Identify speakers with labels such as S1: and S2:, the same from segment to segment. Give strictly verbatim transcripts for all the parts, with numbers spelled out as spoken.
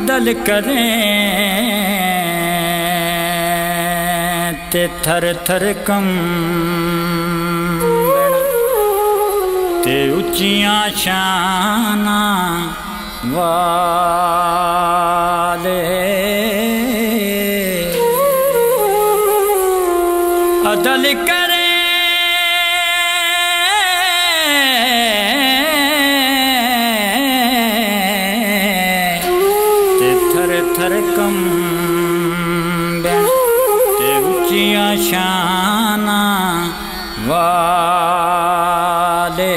S1: अदल करें ते थर थर कंबण ते उच्चियां शाना वाले अदल करें ते थर थर कंबण ते उच्चियां शाना वाले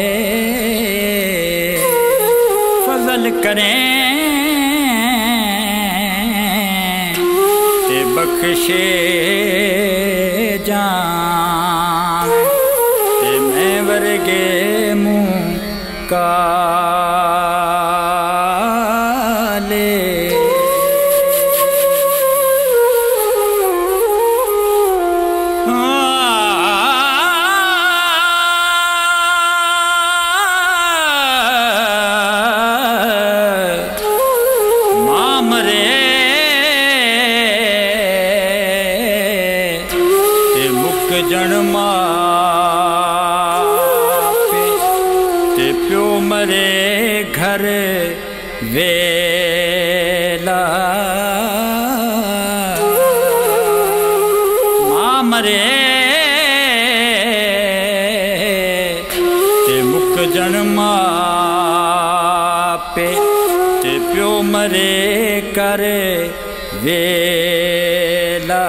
S1: फजल करें ते बख्शे जान ते मैं वर्गे मुँह काले जन मापे ते प्यो मरे घर वेला माँ मरे ते मुख जन मापे ते प्यो मरे कर वेला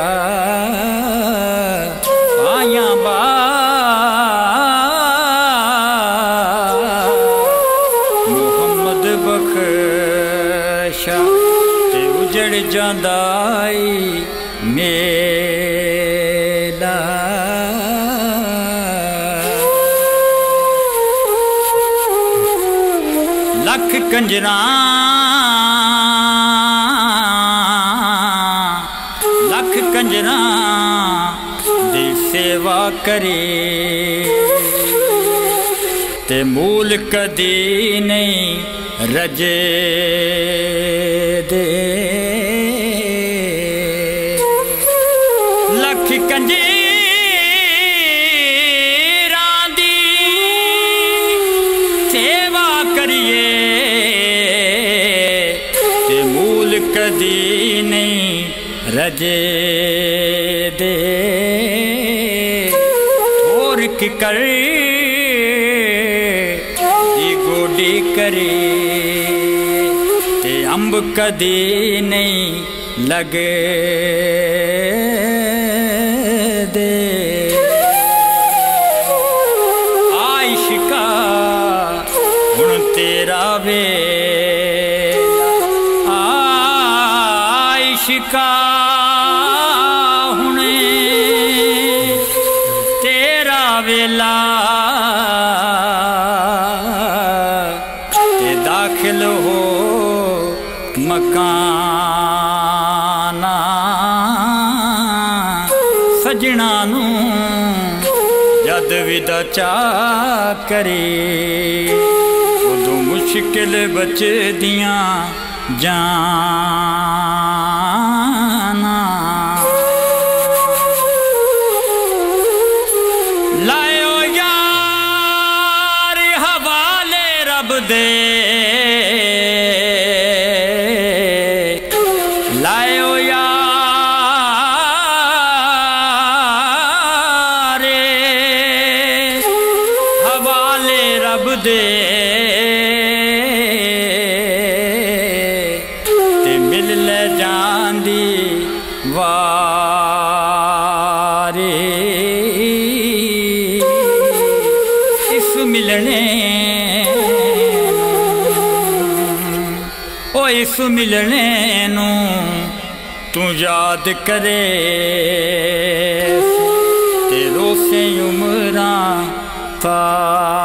S1: मुहम्मद बख्शा ते उजड़ जांदाई मेला लख कंजरा लख कंजरा दी सेवा करे ते मूल कदी नहीं रजे दे लख कंजीरां दी सेवा करिए ते मूल कदी नहीं रजे दे और की कर गोडी करे ते अंब कदी नहीं लगे दे आशिका हुण तेरा वेला आशिका हुण तेरा वेला दाखिल हो मकाना सजना नू जद विदा चा करे उदों मुश्किल बचदियां जाना लायो यार हवाले रब दे लायो यार हवाले रब दे ते मिल ले जांदी वारे इस मिलने ओ इस मिलने नू तू याद करे ते रोसे उमरां पा